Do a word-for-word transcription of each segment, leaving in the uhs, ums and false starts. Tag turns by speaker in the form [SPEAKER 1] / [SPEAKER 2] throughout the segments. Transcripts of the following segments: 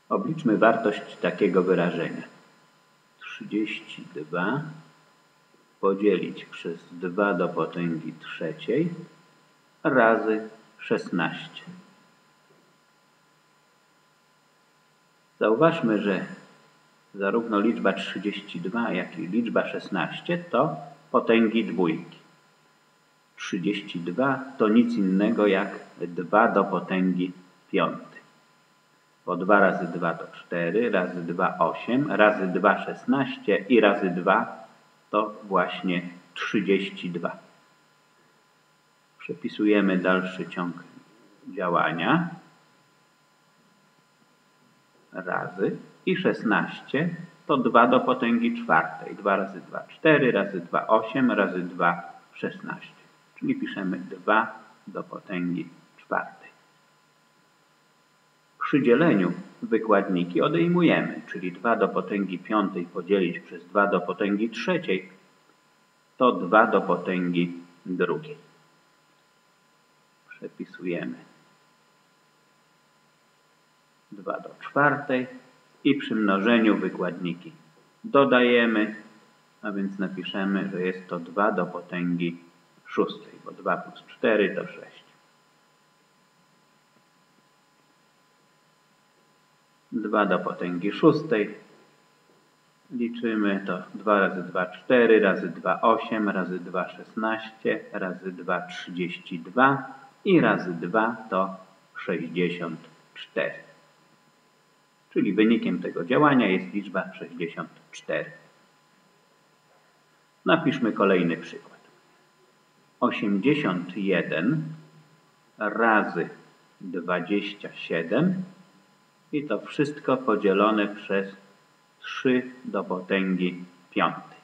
[SPEAKER 1] Obliczmy wartość takiego wyrażenia. trzydzieści dwa podzielić przez dwa do potęgi trzeciej razy szesnaście. Zauważmy, że zarówno liczba trzydzieści dwa, jak i liczba szesnaście to potęgi dwójki. trzydzieści dwa to nic innego jak dwa do potęgi piątej. Bo dwa razy dwa to cztery, razy dwa osiem, razy dwa szesnaście i razy dwa to właśnie trzydzieści dwa. Przepisujemy dalszy ciąg działania. Razy i szesnaście to dwa do potęgi czwartej. dwa razy dwa cztery, razy dwa osiem, razy dwa szesnaście. Czyli piszemy dwa do potęgi czwartej. Przy dzieleniu wykładniki odejmujemy, czyli dwa do potęgi piątej podzielić przez dwa do potęgi trzeciej to dwa do potęgi drugiej. Przepisujemy dwa do czwartej i przy mnożeniu wykładniki dodajemy, a więc napiszemy, że jest to dwa do potęgi szóstej, bo dwa plus cztery to sześć. dwa do potęgi szóstej liczymy to dwa razy dwa cztery, razy dwa osiem, razy dwa szesnaście, razy dwa trzydzieści dwa i razy dwa to sześćdziesiąt cztery. Czyli wynikiem tego działania jest liczba sześćdziesiąt cztery. Napiszmy kolejny przykład. osiemdziesiąt jeden razy dwadzieścia siedem i to wszystko podzielone przez trzy do potęgi piątej.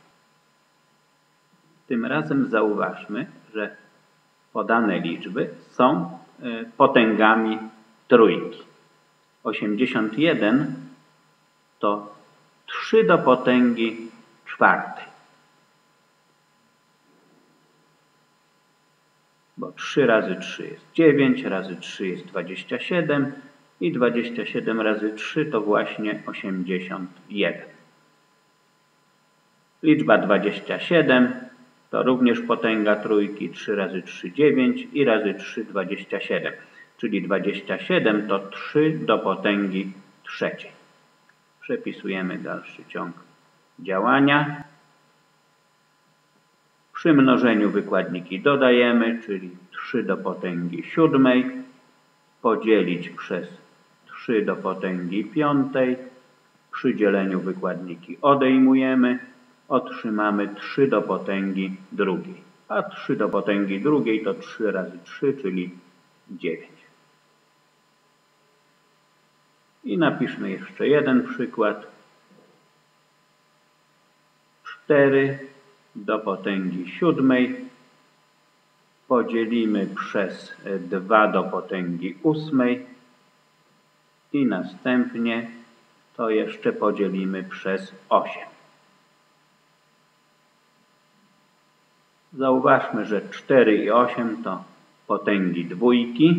[SPEAKER 1] Tym razem zauważmy, że podane liczby są potęgami trójki. osiemdziesiąt jeden to trzy do potęgi czwartej. Bo trzy razy trzy jest dziewięć, razy trzy jest dwadzieścia siedem i dwadzieścia siedem razy trzy to właśnie osiemdziesiąt jeden. Liczba dwadzieścia siedem to również potęga trójki, trzy razy trzy dziewięć i razy trzy dwadzieścia siedem. Czyli dwadzieścia siedem to trzy do potęgi trzeciej. Przepisujemy dalszy ciąg działania. Przy mnożeniu wykładniki dodajemy, czyli trzy do potęgi siódmej podzielić przez trzy do potęgi piątej. Przy dzieleniu wykładniki odejmujemy. Otrzymamy trzy do potęgi drugiej. A trzy do potęgi drugiej to trzy razy trzy, czyli dziewięć. I napiszmy jeszcze jeden przykład. cztery do potęgi siódmej podzielimy przez dwa do potęgi ósmej i następnie to jeszcze podzielimy przez osiem. Zauważmy, że cztery i osiem to potęgi dwójki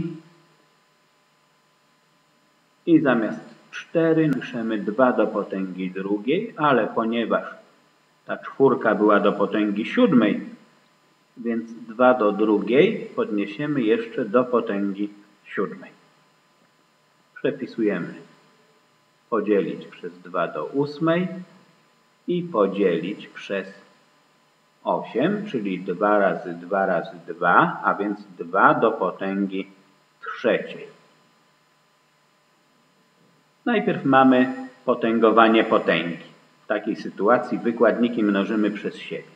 [SPEAKER 1] i zamiast cztery piszemy dwa do potęgi drugiej, ale ponieważ ta czwórka była do potęgi siódmej, więc dwa do drugiej podniesiemy jeszcze do potęgi siódmej. Przepisujemy podzielić przez dwa do ósmej i podzielić przez osiem, czyli dwa razy dwa razy dwa, a więc dwa do potęgi trzeciej. Najpierw mamy potęgowanie potęgi. W takiej sytuacji wykładniki mnożymy przez siebie.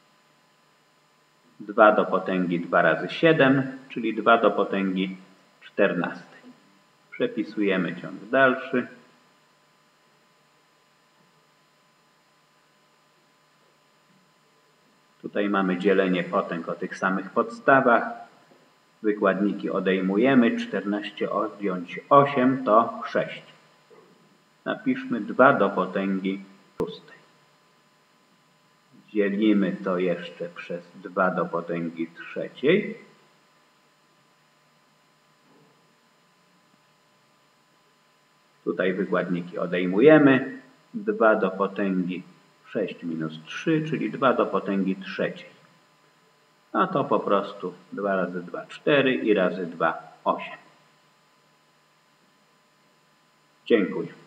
[SPEAKER 1] dwa do potęgi dwa razy siedem, czyli dwa do potęgi czternastej. Przepisujemy ciąg dalszy. Tutaj mamy dzielenie potęg o tych samych podstawach. Wykładniki odejmujemy. czternaście odjąć osiem to sześć. Napiszmy dwa do potęgi szóstej. Dzielimy to jeszcze przez dwa do potęgi trzeciej. Tutaj wykładniki odejmujemy. dwa do potęgi sześć minus trzy, czyli dwa do potęgi trzeciej. A to po prostu dwa razy dwa, cztery i razy dwa, osiem. Dziękuję.